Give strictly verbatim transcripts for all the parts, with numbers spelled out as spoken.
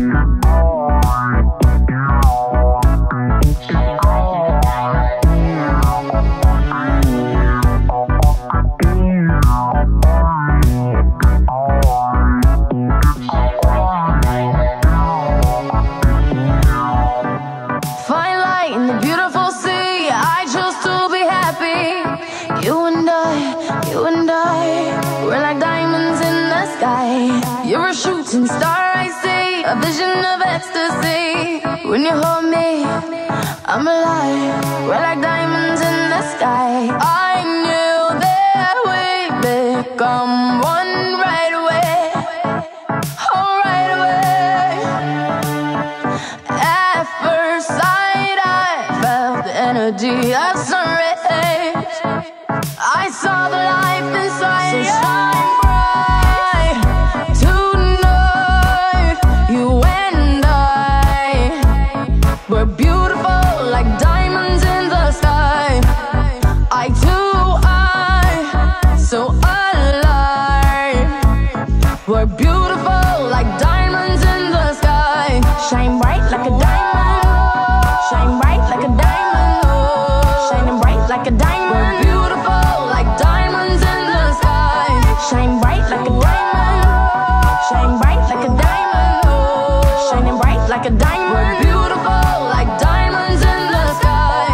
You're a shooting star, I see, a vision of ecstasy. When you hold me, I'm alive. We're like diamonds in the sky. I knew that we'd become one right away. Oh, right away. At first sight, I felt the energy of sun rays. I saw the life inside you. So shine bright tonight. You and I, we're beautiful like diamonds in the sky. Eye to eye, so alive. We're beautiful like diamonds in the sky. Shine bright like a diamond. Shine bright like a diamond. Shining bright like a diamond. We're beautiful like diamonds in the sky. Shine bright like a diamond. Shine bright like a diamond. Shining bright like a diamond. We're beautiful like diamonds in the sky.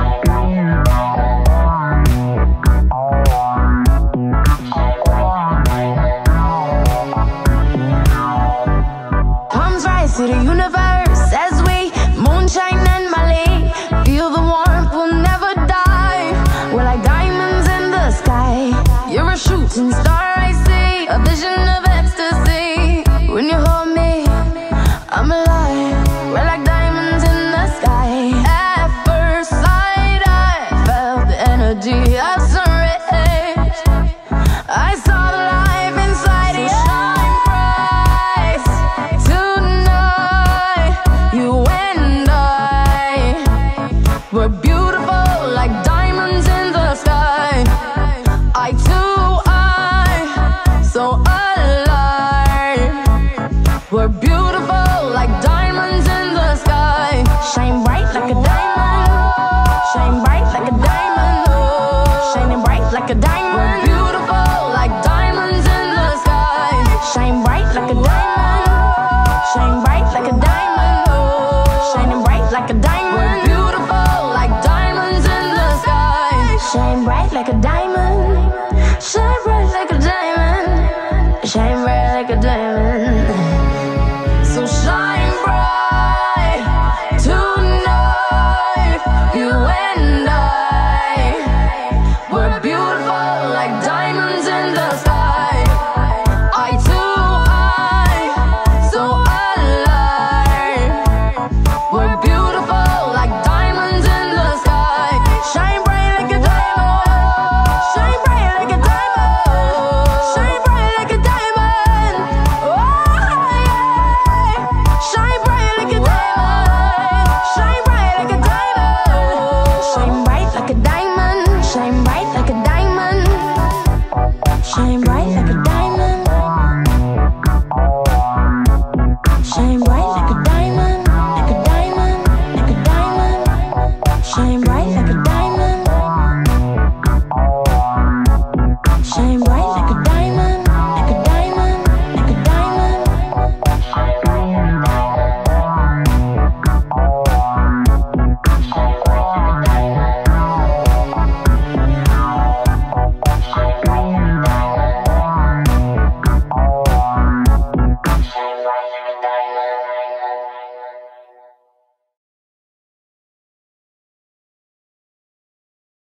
Palms rise to the universe as we moonshine and Mali. Feel the warmth, we'll never die. We're like diamonds in the sky. You're a shooting star, I see, a vision of ecstasy. When you hold me, I'm alive. We're like diamonds in the sky. At first sight, I felt the energy of sun rays. I saw the life inside you. Shine bright tonight. You and I, we're beautiful like diamonds in the sky. Eye to eye, so alive. We're beautiful like diamonds in the sky. Shine bright like a diamond. Shine bright like a diamond. Shining bright like a diamond.